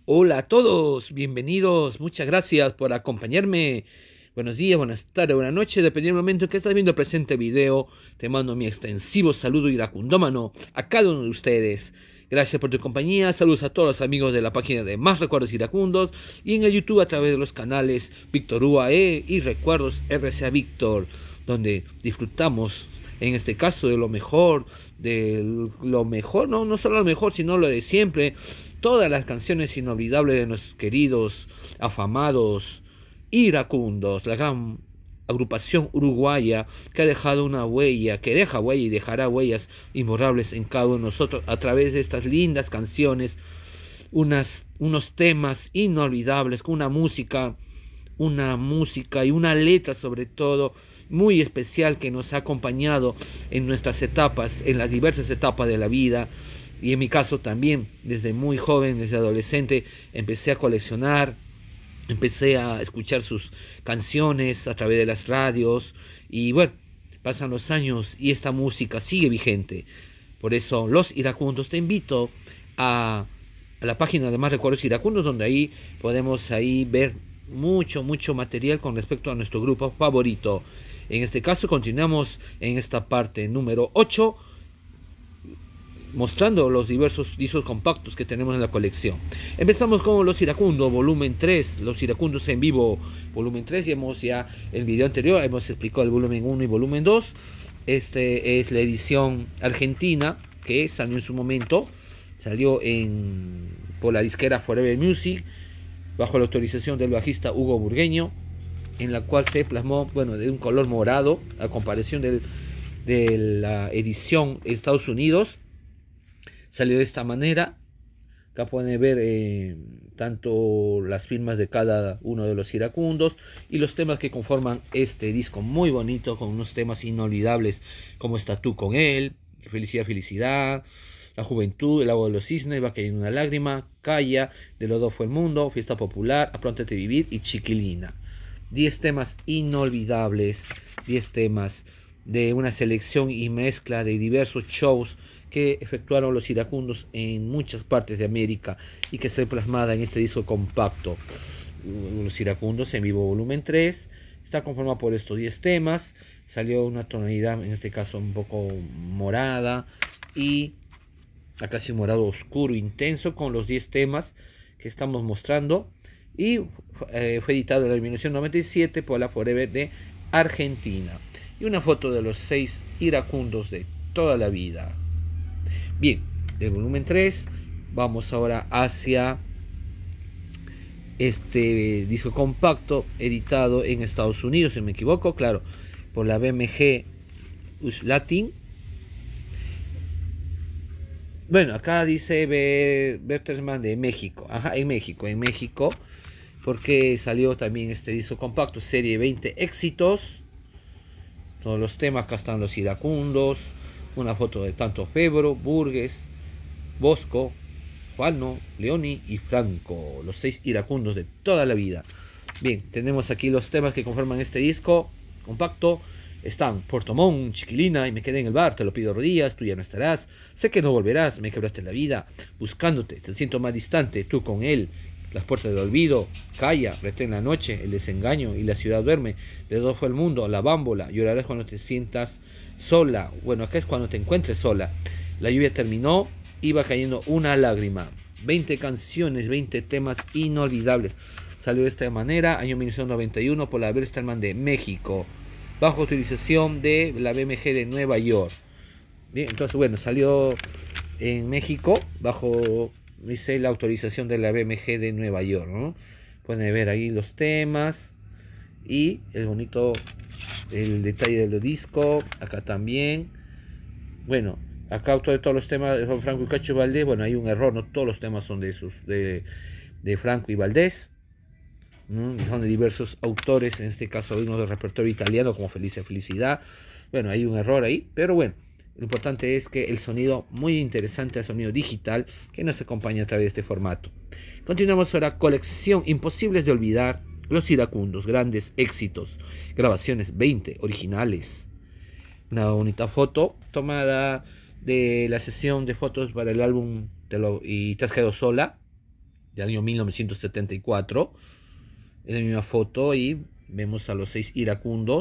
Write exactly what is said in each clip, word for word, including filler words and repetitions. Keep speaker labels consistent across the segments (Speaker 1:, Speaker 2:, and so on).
Speaker 1: Hola a todos, bienvenidos, muchas gracias por acompañarme. Buenos días, buenas tardes, buenas noches, dependiendo del momento en que estás viendo el presente video. Te mando mi extensivo saludo iracundómano a cada uno de ustedes. Gracias por tu compañía, saludos a todos los amigos de la página de Más Recuerdos Iracundos y en el YouTube a través de los canales Víctor U A E y Recuerdos R C A Víctor, donde disfrutamos en este caso de lo mejor, de lo mejor, no, no solo lo mejor, sino lo de siempre, todas las canciones inolvidables de nuestros queridos, afamados iracundos, la gran agrupación uruguaya que ha dejado una huella, que deja huella y dejará huellas imborrables en cada uno de nosotros a través de estas lindas canciones, unas, unos temas inolvidables, con una música, una música y una letra sobre todo muy especial que nos ha acompañado en nuestras etapas, en las diversas etapas de la vida. Y en mi caso también, desde muy joven, desde adolescente, empecé a coleccionar, empecé a escuchar sus canciones a través de las radios y bueno, pasan los años y esta música sigue vigente. Por eso, los iracundos, te invito a, a la página de Más Recuerdos Iracundos, donde ahí podemos ahí ver mucho, mucho material con respecto a nuestro grupo favorito. En este caso continuamos en esta parte número ocho, mostrando los diversos discos compactos que tenemos en la colección. Empezamos con Los Iracundos, volumen tres, Los Iracundos en vivo, volumen tres, y hemos ya, en el video anterior, hemos explicado el volumen uno y volumen dos. Este es la edición argentina, que salió en su momento, salió en, por la disquera Forever Music, bajo la autorización del bajista Hugo Burgueño, en la cual se plasmó, bueno, de un color morado, a comparación del, de la edición de Estados Unidos. Salió de esta manera. Acá pueden ver eh, tanto las firmas de cada uno de los iracundos y los temas que conforman este disco muy bonito, con unos temas inolvidables como Está tú con él, Felicidad, Felicidad, La Juventud, El Agua de los Cisnes, Va cayendo una lágrima, Calla, De los dos fue el mundo, Fiesta Popular, Apróntate a vivir y Chiquilina. diez temas inolvidables, diez temas de una selección y mezcla de diversos shows que efectuaron los iracundos en muchas partes de América y que se plasmada en este disco compacto. Los Iracundos en vivo volumen tres está conformado por estos diez temas. Salió una tonalidad, en este caso un poco morada, y a casi un morado oscuro intenso, con los diez temas que estamos mostrando, y eh, fue editado en la mil novecientos noventa y siete por la Forever de Argentina. Y una foto de los seis iracundos de toda la vida. Bien, del volumen tres vamos ahora hacia este disco compacto editado en Estados Unidos, si no me equivoco, claro, por la B M G Us Latin. Bueno, acá dice Bertelsmann de México. Ajá, en México, en México, porque salió también este disco compacto, serie veinte éxitos. Todos los temas, acá están los iracundos. Una foto de tanto Febro, Burgues, Bosco, Juano, Leoni y Franco, los seis iracundos de toda la vida. Bien, tenemos aquí los temas que conforman este disco compacto. Están Puerto Montt, Chiquilina, y Me quedé en el bar, te lo pido rodillas, tú ya no estarás, sé que no volverás, me quebraste la vida, buscándote, te siento más distante, tú con él, Las puertas del olvido, Calla, Retén la noche, El desengaño y La ciudad duerme, De dos fue el mundo, La bámbola, Llorarás cuando te sientas sola. Bueno, acá es cuando te encuentres sola. La lluvia terminó, iba cayendo una lágrima. veinte canciones, veinte temas inolvidables. Salió de esta manera, año mil novecientos noventa y uno, por la Bertelsmann de México, bajo utilización de la B M G de Nueva York. Bien, entonces bueno, salió en México bajo, dice, la autorización de la B M G de Nueva York, ¿no? Pueden ver ahí los temas y el bonito, el detalle del disco. Acá también, bueno, acá autor de todos los temas son Franco y Cacho Valdés. Bueno, hay un error, no todos los temas son de sus de, de Franco y Valdés, ¿no? Son de diversos autores, en este caso uno del repertorio italiano como Felicidad, Felicidad. Bueno, hay un error ahí, pero bueno, lo importante es que el sonido muy interesante, el sonido digital que nos acompaña a través de este formato. Continuamos ahora, colección Imposibles de olvidar, Los Iracundos, grandes éxitos, grabaciones veinte originales. Una bonita foto tomada de la sesión de fotos para el álbum Te lo, y Te has quedado sola, del año mil novecientos setenta y cuatro. Es la misma foto y vemos a los seis iracundos.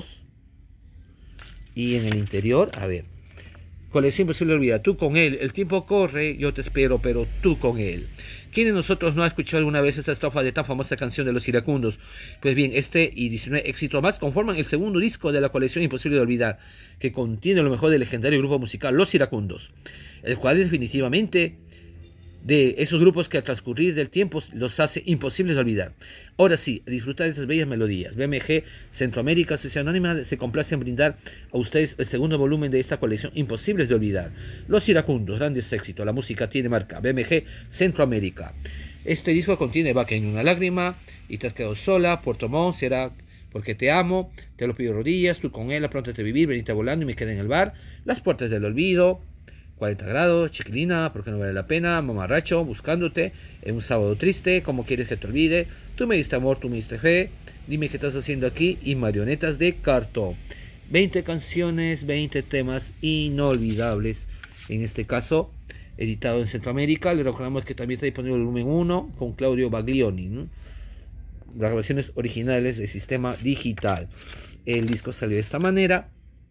Speaker 1: Y en el interior, a ver, colección imposible de olvidar. Tú con él, el tiempo corre, yo te espero, pero tú con él. ¿Quién de nosotros no ha escuchado alguna vez esta estrofa de tan famosa canción de los iracundos? Pues bien, este y diecinueve éxitos más conforman el segundo disco de la colección Imposible de Olvidar, que contiene lo mejor del legendario grupo musical Los Iracundos, el cual es definitivamente de esos grupos que al transcurrir del tiempo los hace imposibles de olvidar. Ahora sí, disfrutar de estas bellas melodías. B M G Centroamérica Asociación Anónima se complace en brindar a ustedes el segundo volumen de esta colección Imposibles de Olvidar. Los Iracundos, grandes éxitos, la música tiene marca. B M G Centroamérica. Este disco contiene Va que en una lágrima, Y te has quedado sola, Puerto Montt, Será porque te amo, Te lo pido rodillas, Tú con él, Apróntate a vivir, Venite volando y me quedé en el bar, Las puertas del olvido, cuarenta grados, Chiquilina, porque no vale la pena, Mamarracho, Buscándote, En un sábado triste, Cómo quieres que te olvide, Tú me diste amor, tú me diste fe, Dime qué estás haciendo aquí y Marionetas de cartón. veinte canciones, veinte temas inolvidables. En este caso, editado en Centroamérica. Le recordamos que también está disponible el volumen uno con Claudio Baglioni, ¿no? Las grabaciones originales del sistema digital. El disco salió de esta manera.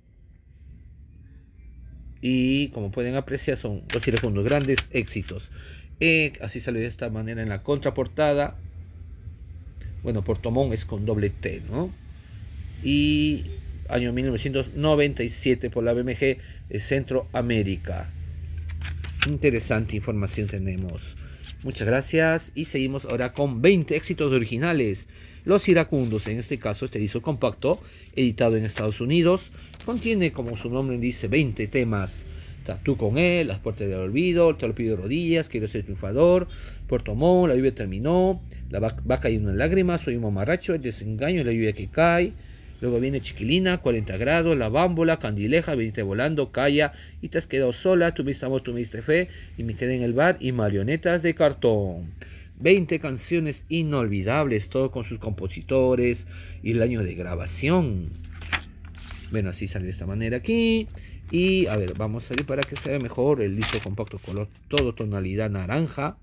Speaker 1: Y como pueden apreciar, son Los Iracundos, grandes éxitos. Eh, así salió de esta manera en la contraportada. Bueno, Puerto Montt es con doble T, ¿no? Y año mil novecientos noventa y siete por la B M G de Centroamérica. Interesante información tenemos. Muchas gracias. Y seguimos ahora con veinte éxitos originales. Los Iracundos, en este caso este disco compacto, editado en Estados Unidos, contiene, como su nombre dice, veinte temas. Tú con él, Las puertas del olvido, Te lo pido de rodillas, Quiero ser triunfador, Puerto Montt, La lluvia terminó, La vaca y una lágrima, Soy un mamarracho, El desengaño, La lluvia que cae. Luego viene Chiquilina, cuarenta grados, La bámbola, Candileja, Venite volando, Calla, Y te has quedado sola, Tú me diste amor, tú me diste fe, Y me quedé en el bar, y Marionetas de cartón. veinte canciones inolvidables, todo con sus compositores y el año de grabación. Bueno, así sale de esta manera aquí. Y a ver, vamos a salir para que se vea mejor el disco compacto color, todo tonalidad naranja.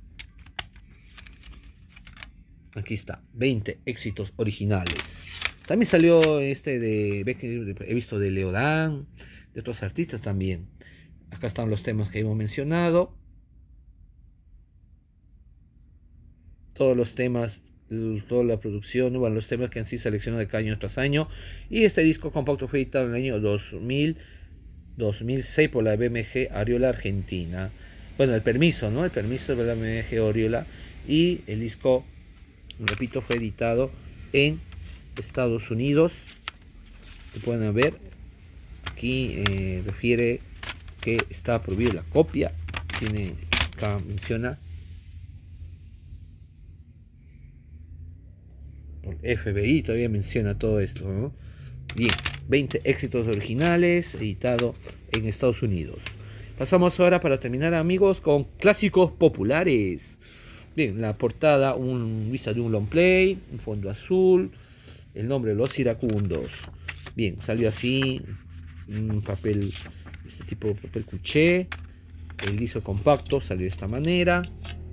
Speaker 1: Aquí está, veinte éxitos originales. También salió este de, he visto de Leodán, de otros artistas también. Acá están los temas que hemos mencionado. Todos los temas, toda la producción, bueno, los temas que han sido seleccionados de año tras año. Y este disco compacto fue editado en el año dos mil, dos mil seis por la B M G Ariola Argentina. Bueno, el permiso, ¿no? El permiso de la B M G Ariola. Y el disco, repito, fue editado en Estados Unidos. Que pueden ver, aquí eh, refiere que está prohibida la copia. Tiene, acá menciona por F B I, todavía menciona todo esto, ¿no? Bien, veinte éxitos originales, editado en Estados Unidos. Pasamos ahora, para terminar, amigos, con clásicos populares. Bien, la portada, un vista de un long play, un fondo azul, el nombre Los Iracundos. Bien, salió así, un papel, este tipo de papel cuché. El disco compacto salió de esta manera.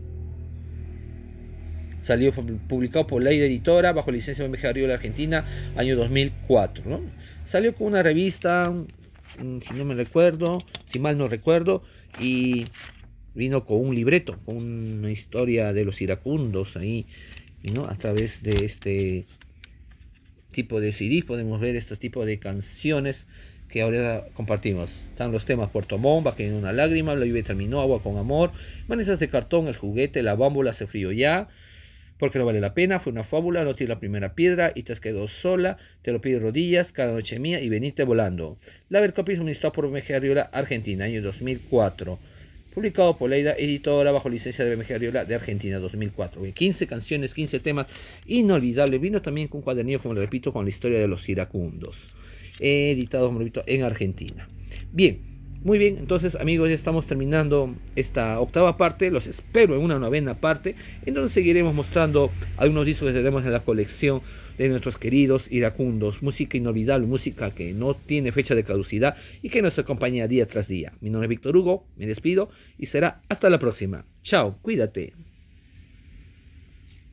Speaker 1: Salió publicado por Leida Editora bajo licencia de B M G Ariola Argentina, año dos mil cuatro, ¿no? Salió con una revista, si no me recuerdo, si mal no recuerdo, y vino con un libreto, con una historia de los iracundos ahí, ¿no? A través de este tipo de C D podemos ver este tipo de canciones que ahora compartimos. Están los temas Puerto Montt, Va que en una lágrima, La lluvia terminó, Agua con amor, Manetas de cartón, El juguete, La bámbola, Se frío ya, Porque no vale la pena, Fue una fábula, No tiene la primera piedra, Y te has quedado sola, Te lo pido rodillas, Cada noche mía y Venite volando. La Vercopy suministrado por B M G Ariola Argentina, año dos mil cuatro. Publicado por Leida Editora bajo licencia de B M G Ariola de Argentina, dos mil cuatro. quince canciones, quince temas inolvidables. Vino también con un cuadernillo, como le repito, con la historia de los iracundos. Editado, como repito, en Argentina. Bien, muy bien. Entonces, amigos, ya estamos terminando esta octava parte. Los espero en una novena parte, en donde seguiremos mostrando algunos discos que tenemos en la colección de nuestros queridos iracundos. Música inolvidable, música que no tiene fecha de caducidad y que nos acompaña día tras día. Mi nombre es Víctor Hugo, me despido y será hasta la próxima. Chao, cuídate.